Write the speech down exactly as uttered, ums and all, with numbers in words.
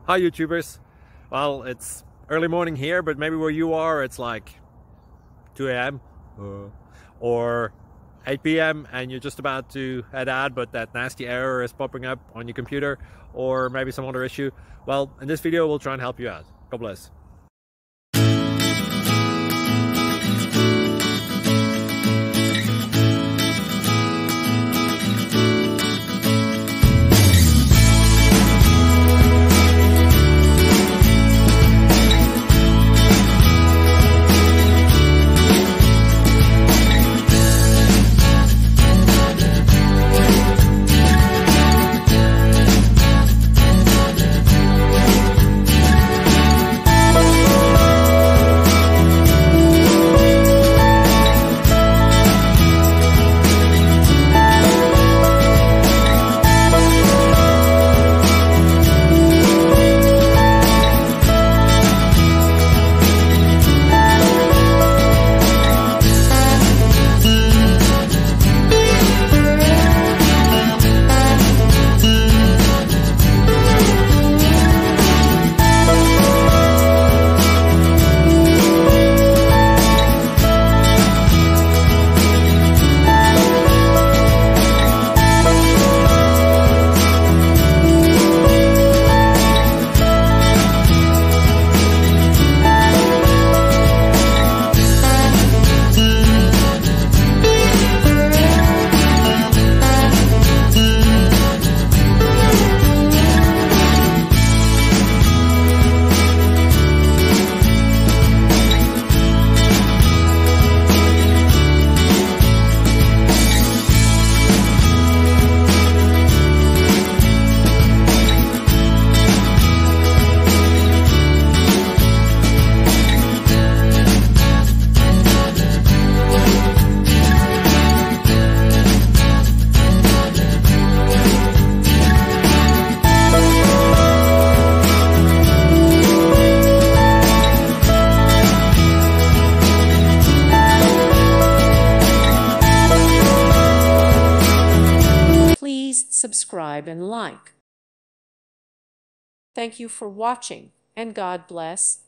Hi YouTubers. Well, it's early morning here, but maybe where you are it's like two A M uh, or eight P M and you're just about to head out, but that nasty error is popping up on your computer, or maybe some other issue. Well, in this video we'll try and help you out. God bless. Please subscribe and like. Thank you for watching, and God bless.